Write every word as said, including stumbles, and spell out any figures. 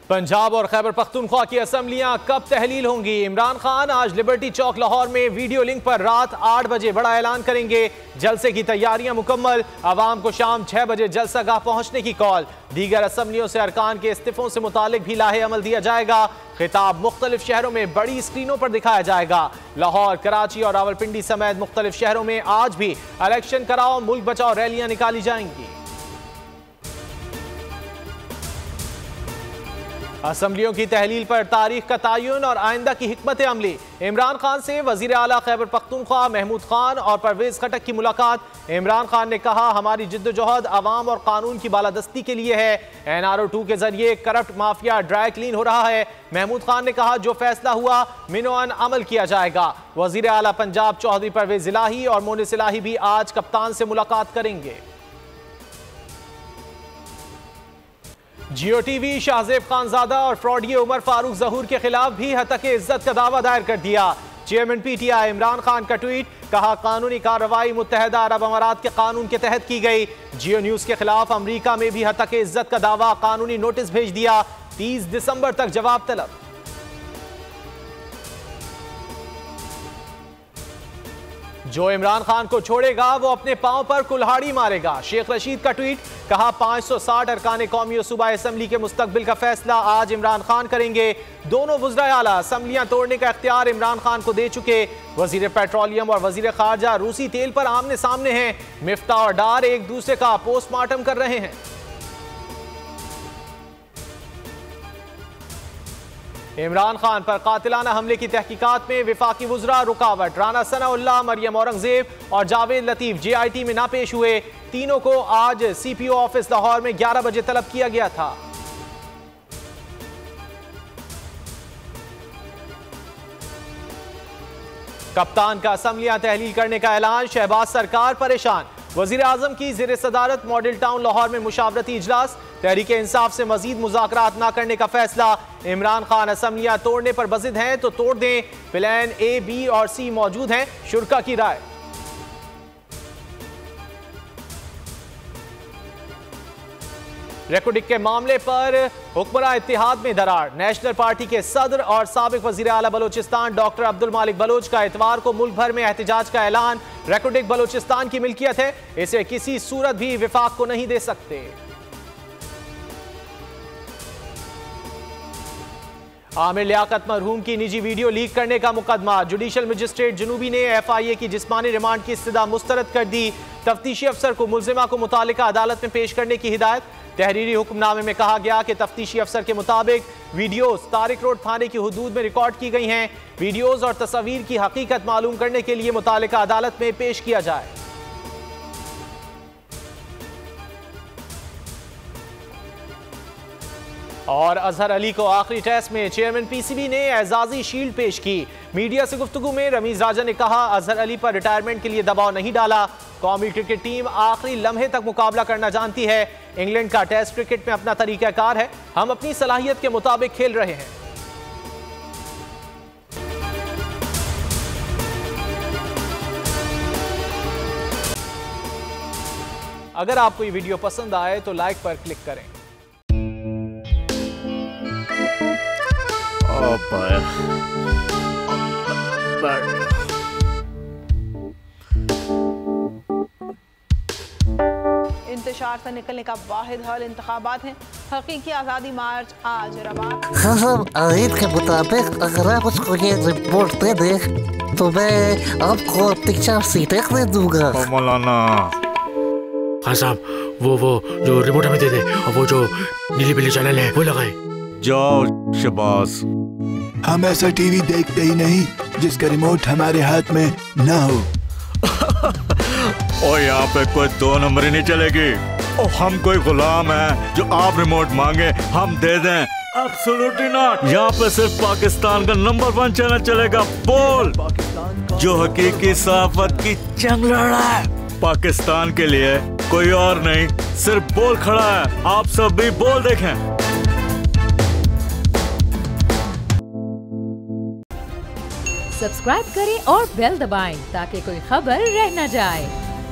पंजाब और खैबर पख्तूनख्वा की असम्बलियां कब तहलील होंगी? इमरान खान आज लिबर्टी चौक लाहौर में वीडियो लिंक पर रात आठ बजे बड़ा ऐलान करेंगे। जलसे की तैयारियां मुकम्मल, आवाम को शाम छह बजे जलसा गाह पहुंचने की कॉल। दीगर असम्बलियों से अरकान के इस्तीफों से मुतालिक भी लाहे अमल दिया जाएगा। खिताब मुख्तलिफ शहरों में बड़ी स्क्रीनों पर दिखाया जाएगा। लाहौर, कराची और रावलपिंडी समेत मुख्तलिफ शहरों में आज भी इलेक्शन कराओ, मुल्क बचाओ रैलियां निकाली जाएंगी। असम्बलियों की तहलील पर तारीख का तयन और आइंदा की हिकमत अमली। इमरान खान से वजीर आला खैबर पख्तूनख्वा महमूद खान और परवेज खटक की मुलाकात। इमरान खान ने कहा, हमारी जिद्दोजहद अवाम और कानून की बालादस्ती के लिए है। एन आर ओ टू के जरिए करप्ट माफिया ड्राई क्लीन हो रहा है। महमूद खान ने कहा, जो फैसला हुआ मिनोअन अमल किया जाएगा। वजीर आला पंजाब चौधरी परवेज इलाही और मोनिस इलाही भी आज कप्तान से मुलाकात करेंगे। जियो टीवी शाहजेब खानजादा और फ्रॉडिये उमर फारूक जहूर के खिलाफ भी हतके इज्जत का दावा दायर कर दिया। चेयरमैन पीटीआई इमरान खान का ट्वीट, कहा कानूनी कार्रवाई मुत्तहदा अरब अमारात के कानून के तहत की गई। जियो न्यूज के खिलाफ अमरीका में भी हतके इज्जत का दावा, कानूनी नोटिस भेज दिया। तीस दिसंबर तक जवाब तलब। जो इमरान खान को छोड़ेगा वो अपने पांव पर कुल्हाड़ी मारेगा। शेख रशीद का ट्वीट, कहा पाँच सौ साठ अरकान कौमी और सूबाई असम्बली के मुस्तकबिल का फैसला आज इमरान खान करेंगे। दोनों वज़राए आला असम्बलियां तोड़ने का इख्तियार इमरान खान को दे चुके। वजीर पेट्रोलियम और वजीर खारजा रूसी तेल पर आमने सामने हैं। मिफ्ता और डार एक दूसरे का पोस्टमार्टम कर रहे हैं। इमरान खान पर कातिलाना हमले की तहकीकात में विफाकी वुज़रा रुकावट। राना सनाउल्लाह, मरियम औरंगजेब और Javed Latif J I T में ना पेश हुए। तीनों को आज C P O office Lahore में ग्यारह बजे तलब किया गया था। कप्तान का असम्बलियां तहलील करने का ऐलान। शहबाज सरकार परेशान। वजीर आजम की ज़ेर सदारत मॉडल टाउन लाहौर में मुशावरती इजलास। तहरीक इंसाफ से मजीद मुज़ाकरात न करने का फैसला। इमरान खान असम्बलियां तोड़ने पर बज़िद हैं तो तोड़ दें। प्लान ए, बी और सी मौजूद हैं, शुरा की राय। रेकोडिक के मामले पर हुक्मरान इत्तेहाद में दरार। नेशनल पार्टी के सदर और साबिक वजीर आला बलोचिस्तान डॉक्टर अब्दुल मालिक बलोच का इतवार को मुल्क भर में एहतजाज का ऐलान। रेकोडिक बलोचिस्तान की मिल्कियत है, इसे किसी सूरत भी विफाक को नहीं दे सकते। आमिर लियाकत मरहूम की निजी वीडियो लीक करने का मुकदमा। जुडिशल मजिस्ट्रेट जुनूबी ने एफ आई ए की जिस्मानी रिमांड की इस्तदा मुस्तरद कर दी। तफ्तीशी अफसर को मुल्जिमा को मुतालिका अदालत में पेश करने की हिदायत। तहरीरी हुक्मनामे में कहा गया कि तफ्तीशी अफसर के मुताबिक वीडियोस तारिक रोड थाने की हुदूद में रिकॉर्ड की गई हैं। वीडियोस और तस्वीर की हकीकत मालूम करने के लिए मुतालिका अदालत में पेश किया जाए। और अजहर अली को आखिरी टेस्ट में चेयरमैन पीसीबी ने एजाजी शील्ड पेश की। मीडिया से गुफ्तगू में रमीज राजा ने कहा, अजहर अली पर रिटायरमेंट के लिए दबाव नहीं डाला। कौमी क्रिकेट टीम आखिरी लम्हे तक मुकाबला करना जानती है। इंग्लैंड का टेस्ट क्रिकेट में अपना तरीकाकार है, हम अपनी सलाहियत के मुताबिक खेल रहे हैं। अगर आपको ये वीडियो पसंद आए तो लाइक पर क्लिक करें। इंतशार से निकलने का वाहिद हल इंतखाबात हैं। हकीकी आज़ादी मार्च आज रवा। हाँ, आयत के मुताबिक अगर आप उसको ये रिपोर्ट दे दे तो मैं आपको अपनी चार सीटें दे दूंगा। मौलाना खान साहब, वो वो जो रिपोर्ट हमें दे दे और वो जो नीली पीली चैनल है वो लगाए। जाओ शबाज, हम ऐसा टीवी देखते ही नहीं जिसका रिमोट हमारे हाथ में ना हो। और यहाँ पे कोई दो नंबर ही नहीं चलेगी। और हम कोई गुलाम है जो आप रिमोट मांगे हम दे दें? Absolutely not. यहाँ पे सिर्फ पाकिस्तान का नंबर वन चैनल चलेगा, बोल, जो हकीकी सहाफत की जंग लड़ रहा है। पाकिस्तान के लिए कोई और नहीं, सिर्फ बोल खड़ा है। आप सब भी बोल देखें। सब्सक्राइब करें और बेल दबाएं ताकि कोई खबर रह न जाए।